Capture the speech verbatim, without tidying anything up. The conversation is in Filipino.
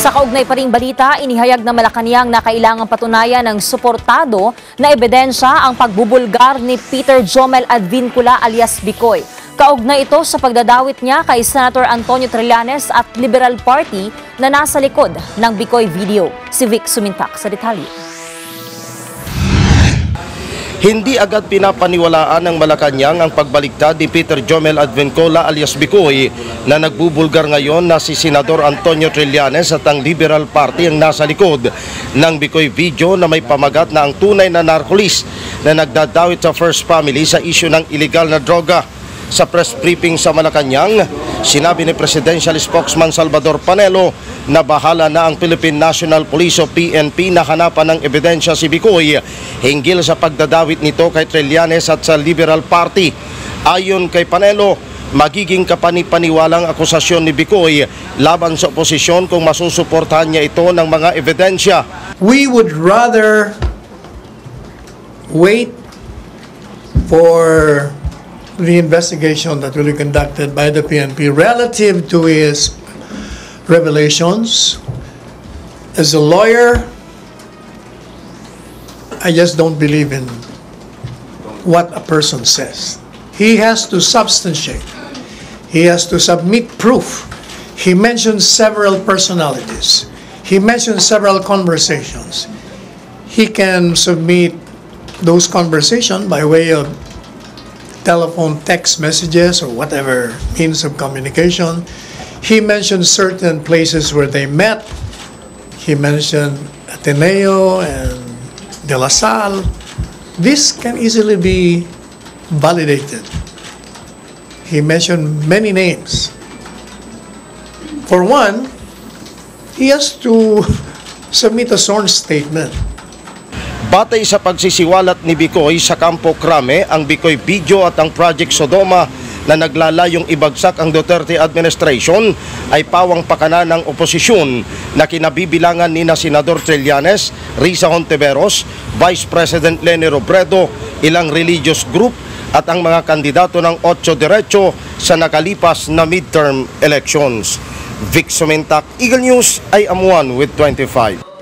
Sa kaugnay pa ring balita, inihayag ng Malacanang na kailangang patunayan ng suportado na ebidensya ang pagbubulgar ni Peter Jomel Advincula alias Bikoy. Kaugnay ito sa pagdadawit niya kay Senator Antonio Trillanes at Liberal Party na nasa likod ng Bikoy video. Si Vic Sumintak sa detalye. Hindi agad pinapaniwalaan ng Malacanang ang pagbaliktad ni Peter Jomel Advincula alias Bikoy na nagbubulgar ngayon na si Senador Antonio Trillanes at ang Liberal Party ang nasa likod ng Bikoy video na may pamagat na ang tunay na narcolis na nagdadawit sa First Family sa isyu ng iligal na droga. Sa press briefing sa Malacanang, sinabi ni Presidential Spokesman Salvador Panelo na bahala na ang Philippine National Police o P N P na hanapan ng ebidensya si Bikoy hinggil sa pagdadawit nito kay Trillanes at sa Liberal Party. Ayon kay Panelo, magiging kapanipaniwalang akusasyon ni Bikoy laban sa oposisyon kung masusuportahan niya ito ng mga ebidensya. We would rather wait for the investigation that will be conducted by the P N P relative to his revelations. As a lawyer, I just don't believe in what a person says. He has to substantiate. He has to submit proof. He mentioned several personalities. He mentioned several conversations. He can submit those conversations by way of telephone, text messages, or whatever means of communication. He mentioned certain places where they met. He mentioned Ateneo and De La Salle. This can easily be validated. He mentioned many names. For one, he has to submit a sworn statement. Batay sa pagsisiwalat ni Bikoy sa Kampo Krame, ang Bikoy video at ang Project Sodoma na naglalayong ibagsak ang Duterte administration ay pawang pakana ng oposisyon na kinabibilangan ni na Senador Trillanes, Risa Hontiveros, Vice President Leni Robredo, ilang religious group at ang mga kandidato ng Otso Derecho sa nakalipas na midterm elections. Vic Sumintak, Eagle News, I am one with twenty-five.